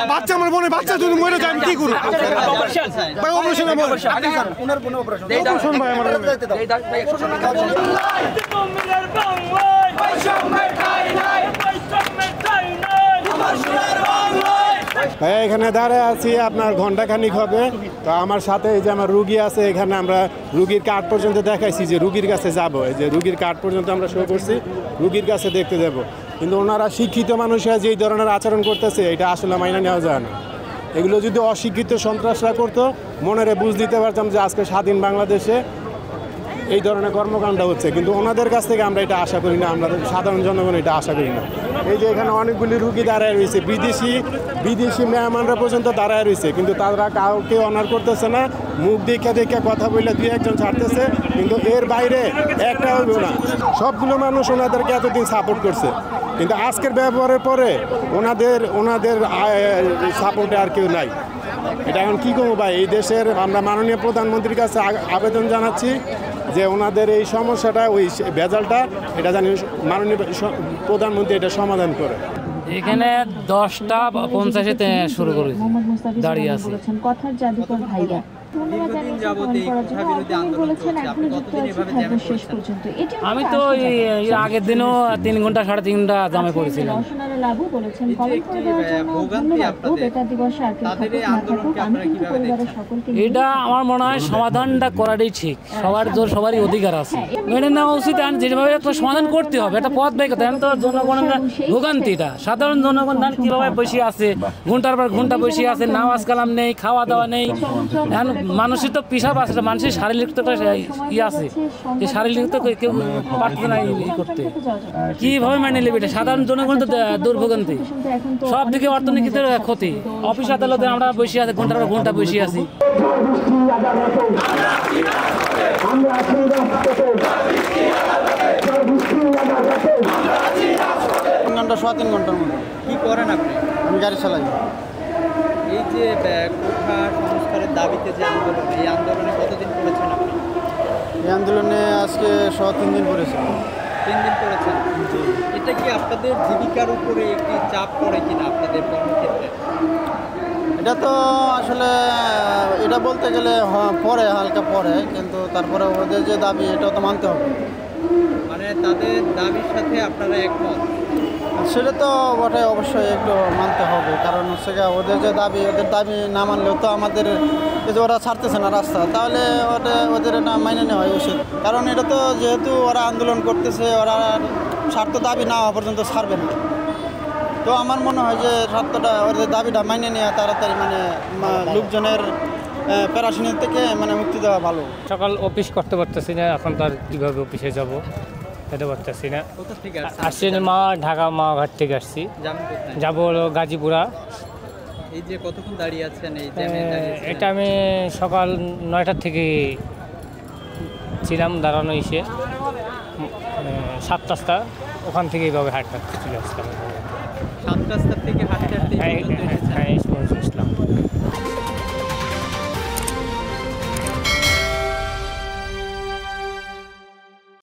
বাচ্চা আমার বোনের বাচ্চা যদি মরে যায় আমি কি করব ভাই অপারেশন ওনার বোন অপারেশন ভাই আমার ভাই এখানে দাঁড়ায় আছি আপনার ঘন্টাখানিক হবে তো আমার সাথে এই যে আমার রুগী আছে এখানে আমরা রুগীর কার্ড পর্যন্ত দেখাইছি যে রুগীর কাছে যাবো এই যে রুগীর কার্ড পর্যন্ত আমরা শো করছি রুগীর কাছে দেখতে যাব কিন্তু ওনারা শিক্ষিত মানুষরা যে ধরনের আচরণ করতেছে এটা আসলে মাইনা নেওয়া যায় না এগুলো যদি অশিক্ষিত সন্ত্রাসরা করতো মনের বুঝ দিতে পারতাম যে আজকে স্বাধীন বাংলাদেশে এই ধরনের কর্মকাণ্ড হচ্ছে কিন্তু ওনাদের কাছ থেকে আমরা এটা আশা করি না আমরা সাধারণ জনগণ এটা আশা করি না এই যে এখানে অনেকগুলি রুগী দাঁড়ায় রয়েছে বিদেশি মেহমানরা পর্যন্ত দাঁড়ায় রয়েছে কিন্তু তারা কাউকে অনার করতেছে না মুখ দেখে কথা বললে দুই একজন ছাড়তেছে কিন্তু এর বাইরে একটা হইব না সবগুলো মানুষ ওনাদেরকে এতদিন সাপোর্ট করছে কিন্তু আজকের ব্যবহারের পরে ওনাদের সাপোর্টে আর কেউ নাই এটা এখন কী করবো ভাই এই দেশের আমরা মাননীয় প্রধানমন্ত্রীর কাছে আবেদন জানাচ্ছি যে ওনাদের এই সমস্যাটা ওই ভেজালটা এটা জানি মাননীয় প্রধানমন্ত্রী এটা সমাধান করে এখানে 10টা 50-এ শুরু করেছি দাঁড়িয়ে আছি কথার জাদুকর ভাইয়া আমি তো আগের দিনও 3 ঘন্টা 3.5 ঘন্টা জামে পড়েছিলাম এটা আমার মনে হয় সমাধানটা করাটাই ঠিক সবারই অধিকার আছে মেনে নেওয়া উচিত যেভাবে একটা সমাধান করতে হবে একটা পথ বের করতে তো জনগণের ভোগান্তিটা সাধারণ জনগণ কিভাবে বসে আছে ঘন্টার পর ঘন্টা বসে আছে নামাজ কালাম নেই খাওয়া দাওয়া নেই এখন মানুষের তো পিসাব আছে মানুষের শারীরিক তো আছে যে শারীরিক তো কেউ পারছে না করতে কিভাবে মেনে নেবে এটা সাধারণ জনগণ তো দুর্ভোগান্তি সব দিকে অর্থনীতির ক্ষতি অফিস আদালতে আমরা বসে আছি ঘন্টার পর ঘন্টা বসে আছি তিন ঘন্টার মধ্যে কি করেন আপনি আমি গাড়ি চালাই এই যে কোঠা সংস্কারের দাবিতে যে আন্দোলন এই আন্দোলনে কতদিন করেছেন আপনি এই আন্দোলনে আজকে 3 দিন করেছে 3 দিন করেছেন এটা কি আপনাদের জীবিকার উপরে একটি চাপ পড়ে কিনা আপনাদের কর্মক্ষেত্রে এটা তো আসলে এটা বলতে গেলে পরে হালকা পরে কিন্তু তারপরে ওদের যে দাবি এটাও তো মানতে হবে মানে তাদের দাবির সাথে আপনারা একমত সেটা তো বটে অবশ্যই একটু মানতে হবে কারণ হচ্ছে ওদের যে ওদের দাবি না মানলেও তো আমাদের যে ওরা ছাড়তেছে না রাস্তা তাহলে ওদের না মাইনে নেওয়া উচিত কারণ এটা তো যেহেতু ওরা আন্দোলন করতেছে ওরা স্বার্থ দাবি না হওয়া পর্যন্ত ছাড়বে না তো আমার মনে হয় যে ওদের দাবিটা মাইনে নেওয়া তাড়াতাড়ি মানে লোকজনের প্যারাশানি থেকে মানে মুক্তি দেওয়া ভালো সকাল অফিস করতে পারতেছি না এখন তার কীভাবে অফিসে যাব যেতে পারতেছি না আসছি মা ঢাকা মাঘাট থেকে আসছি যাবো হলো গাজীপুরা এই যে কতক্ষণ দাঁড়িয়ে আছেন এই এটা আমি সকাল 9টা থেকে ছিলাম দাঁড়ানো এসে 7 রাস্তা ওখান থেকে এইভাবে হাঁটতে চলে আসতাম 7 রাস্তা থেকে হাঁটতে